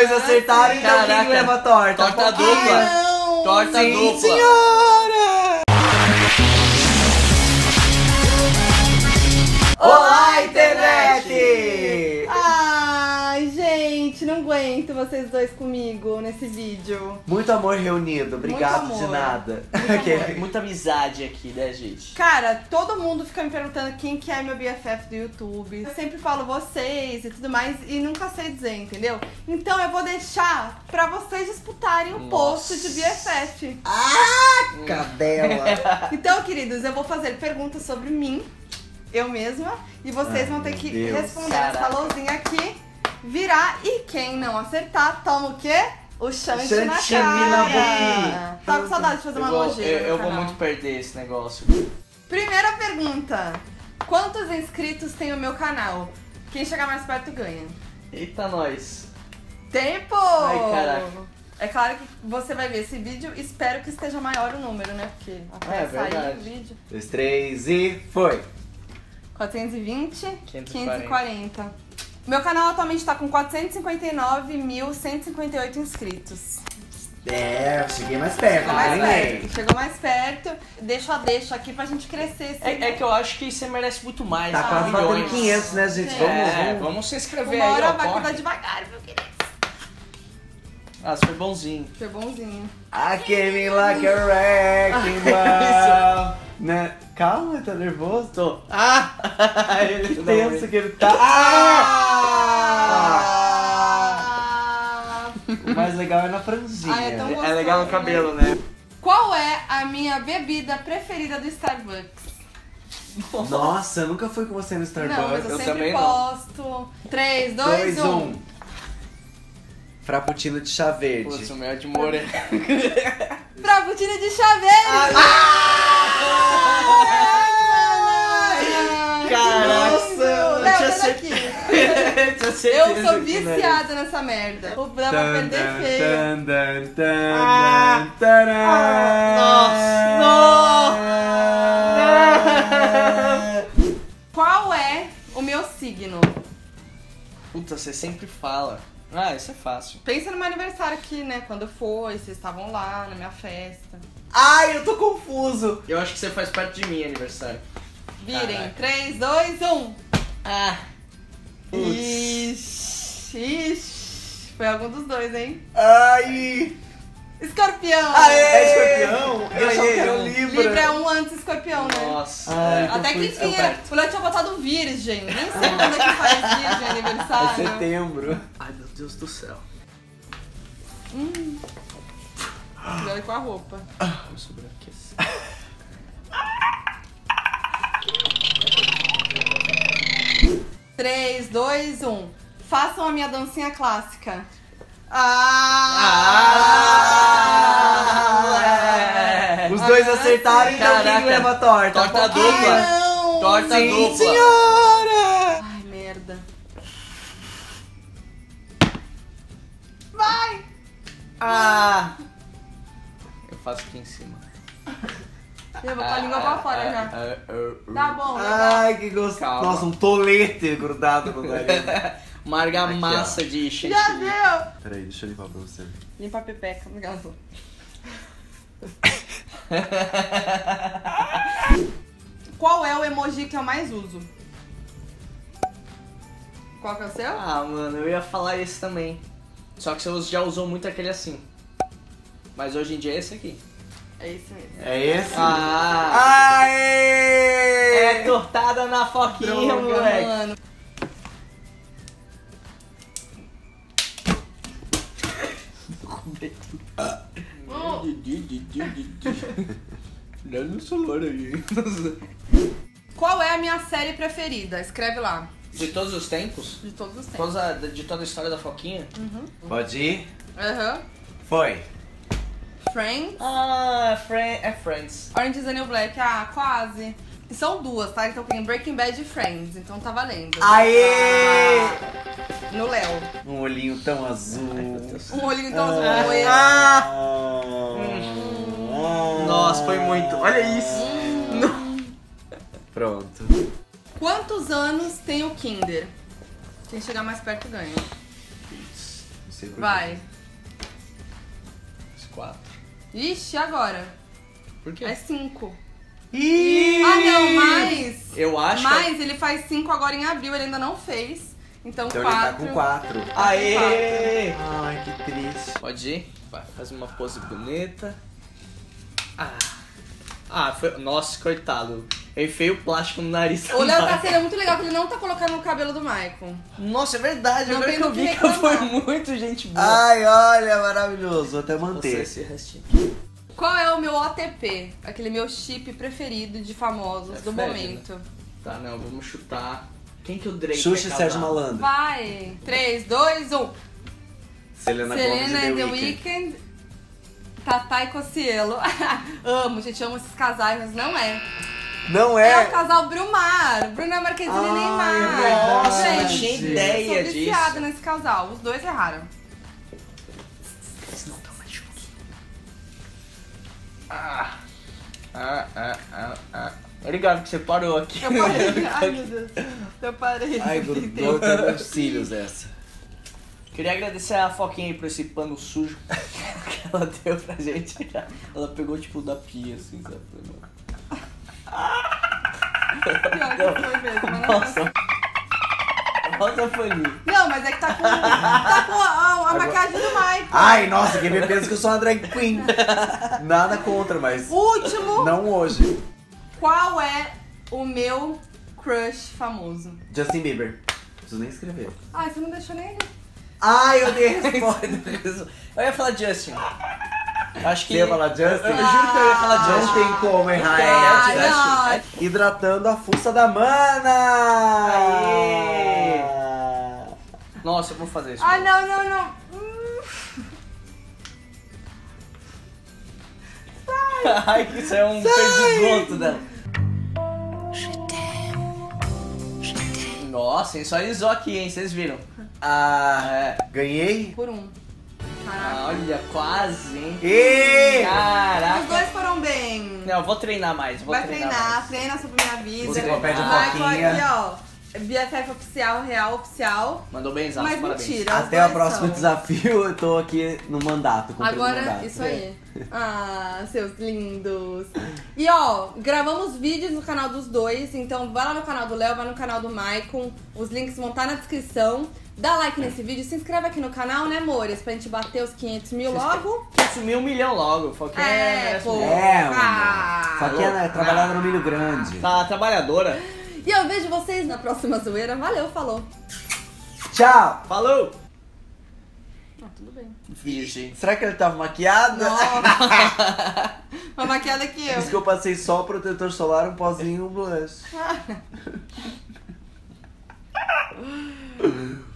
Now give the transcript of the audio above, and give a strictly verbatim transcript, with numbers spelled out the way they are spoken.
dois acertaram, então Caraca. quem leva a torta? Torta dupla. Ai, não. Torta Sim, dupla. senhora! Olá, internet! Ai, gente, não aguento vocês dois comigo nesse vídeo. Muito amor reunido, obrigado Muito de amor. nada. Muito amor. Muita amizade aqui, né, gente? Cara, todo mundo fica me perguntando quem que é meu B F F do YouTube. Eu sempre falo vocês e tudo mais e nunca sei dizer, entendeu? Então eu vou deixar pra vocês disputarem o Nossa. posto de B F F. Ah, cadela! Então, queridos, eu vou fazer perguntas sobre mim, eu mesma, e vocês Ai, vão ter meu que Deus. responder essa Caraca. lousinha aqui, virar, e quem não acertar, toma o quê? O chante na Chantilly cara. na boquinha. Tá com saudade de fazer Eu uma vou, nojeira eu, no eu vou canal. muito perder esse negócio. Primeira pergunta. Quantos inscritos tem o meu canal? Quem chegar mais perto ganha. Eita, nós. Tempo! Ai, caraca. É claro que você vai ver esse vídeo, espero que esteja maior o número, né? Porque até É sair verdade. o vídeo. Dois, três e foi! quatrocentos e vinte, quinhentos e quinhentos e quarenta. Meu canal atualmente tá com quatrocentos e cinquenta e nove mil cento e cinquenta e oito inscritos. É, eu cheguei mais perto, Chegou não mais ganhei. perto, chegou mais perto. Deixa a deixa aqui pra gente crescer. Esse É, é que eu acho que você merece muito mais. Tá né? quase batendo Milhões. quinhentos, né, gente? É. Vamos, É, vamos. vamos se inscrever Uma aí, hora ó. vai corre. cuidar devagar, meu querido. Ah, você foi bonzinho. Foi bonzinho. I came in like a wrecking ball. Né? Calma, tá nervoso? Tô. Ah! Ele Que tenso que ele tá. Ah! Ah! O mais legal é na franjinha. Ah, é tão É legal no cabelo, né? Qual é a minha bebida preferida do Starbucks? Nossa, eu nunca fui com você no Starbucks. Não, mas eu, Eu sempre também não. posto. três, dois, um. Frappuccino de chá verde. Putz, o meu é de morena. Frappuccino de chá verde. Caraca, Léo, tinha sai cer- daqui. Tinha certeza Eu sou que não era. viciada nessa merda. O Léo vai perder feio. Tan, tan, tan, Ah. tan, taran. Qual é o meu signo? Puta, você sempre fala. Ah, isso é fácil. Pensa no meu aniversário aqui, né? Quando foi, vocês estavam lá na minha festa. Ai, eu tô confuso. Eu acho que você faz parte de mim, aniversário. Virem. Caraca. três, dois, um. Ah. Ixi, ixi. Foi algum dos dois, hein? Ai. Escorpião! É escorpião? Eu achava que era Ganhei um. Libra. Libra é um antes escorpião, né? Nossa. Ai, é. então Até que fui- enfim, eu era- perto. o Léo tinha botado virgem. Nem sei quando é que faz virgem É aniversário. setembro. Ai, meu Deus do céu. Hum. Cuidado com a roupa. Vou sobreaquecer. três, dois, um. Façam a minha dancinha clássica. Ah! Os dois Ah, acertaram, sim. então quem Caraca. leva a torta? Torta Ai, dupla. não! Torta Sim, dupla. senhora! Ai, merda. Vai! Ah! Eu faço aqui em cima. Eu vou com a língua pra fora já. Ah, ah, Tá bom, legal. Ai, que gostoso. Calma. Nossa, um tolete grudado no nariz. Uma argamassa de Já chantilly. deu! Peraí, deixa eu limpar pra você. Limpa a pepeca, obrigado. Qual é o emoji que eu mais uso? Qual que é o seu? Ah, mano, eu ia falar esse também. Só que você já usou muito aquele assim. Mas hoje em dia é esse aqui. É isso mesmo. É esse? Ah! Aê! É tortada na foquinha, Droga, moleque. mano. Olha no celular aí. Qual é a minha série preferida? Escreve lá. De todos os tempos? De todos os tempos. Todos a- de toda a história da foquinha? Pode ir? Aham. Foi. Friends. Ah, Fran é Friends. Orange is the New Black. Ah, quase. E são duas, tá? Então tem Breaking Bad e Friends. Então tá valendo. Aê! Ah, no Léo. Um olhinho tão azul. Um olhinho tão azul como esse. Ah! Nossa, foi muito. Olha isso. Pronto. Quantos anos tem o Kinder? Quem chegar mais perto ganha. Não sei por quê. Vai. Quatro. Ixi, agora? Por quê? É cinco. Ih! Ah, não, mais. Eu acho que... Mas ele faz cinco agora em abril, ele ainda não fez. Então, Então quatro. ele tá com quatro. Aê! Ai, que triste. Pode ir? Vai, faz uma pose bonita. Ah. Ah, foi... Nossa, coitado. Eu enfiei o plástico no nariz. O Léo também. Casseiro é muito legal que ele não tá colocando no cabelo do Maicon. Nossa, é verdade. Não Agora tem que eu do que vi que foi reclamar. muito gente boa. Ai, olha, maravilhoso. Vou até Você, manter. esse restinho. Qual é o meu O T P? Aquele meu chip preferido de famosos É do fede, momento. Tá, não, vamos chutar. Quem que o Drake Xuxa é e Sérgio casado? Malandro. Vai! três, dois, um. Selena, Selena Gomez and e The The Weeknd. Weeknd. Tatá e Cossielo. Amo, gente, amo esses casais, mas não é. Não É, é? o casal Brumar. Bruna Marquezine e Ai, Neymar. é verdade. Nossa, eu não Gente, tinha sou ideia viciada disso. nesse casal. Os dois erraram. Ah, ah, ah, ah, ah. Obrigado que você parou aqui. Eu parei. Ai, meu Deus. Eu parei. Ai, grudou até meus cílios essa. Queria agradecer a Foquinha aí por esse pano sujo que ela deu pra gente. Ela pegou tipo da pia, assim, sabe? Pior que foi mesmo, mas não- Nossa. Nossa, Fanny. Não, mas é que tá com, tá com a, a- a maquiagem do Michael. Ai, nossa, quem me pensa que eu sou uma drag queen. Nada contra, mas Último, não hoje. qual é o meu crush famoso? Justin Bieber. Não preciso nem escrever. Ai, você não deixou nem ele. Ai, eu dei a resposta. Eu ia falar Justin. Eu acho que... Você ia falar Justin? Eu, eu juro que eu ia falar Não Justin. tem como errar. É, Ah, é Justin. não. Hidratando a fuça da mana! Aê! Nossa, eu vou fazer isso. Ah, não, não, não. Hum, Ai, que isso é um perdigoto dela. Nossa, sensualizou aqui, hein? Vocês viram? Ah, É. ganhei? por um. Caraca. Ah, olha, quase, hein? E Caraca. Os dois foram bem. Não, eu vou treinar mais. Vou Vai treinar, treinar, mais. treina sobre minha vida. Enciclopédia Michael Foquinha. aqui, ó. B F F oficial, real oficial. Mandou bem exato, Mas parabéns. mentira. os até o dois próximo são. desafio, eu tô aqui no mandato. cumprindo o Agora, mandato. isso aí. Ah, seus lindos. E ó, gravamos vídeos no canal dos dois, então vai lá no canal do Léo, vai no canal do Maicon, os links vão estar na descrição. Dá like nesse vídeo, se inscreve aqui no canal, né, amores? Pra gente bater os quinhentos mil logo. Sumiu um milhão logo. Foquinha É, merece pô. um milhão. É, mano. Ah. Só que é trabalhada no milho grande. Tá trabalhadora. E eu vejo vocês na próxima zoeira. Valeu, falou. Tchau! Falou! Ah, tudo bem. Virgem. Será que ele tava maquiado? Nossa. Uma maquiada que Por eu. isso que eu passei só o protetor solar, um pozinho e um blush.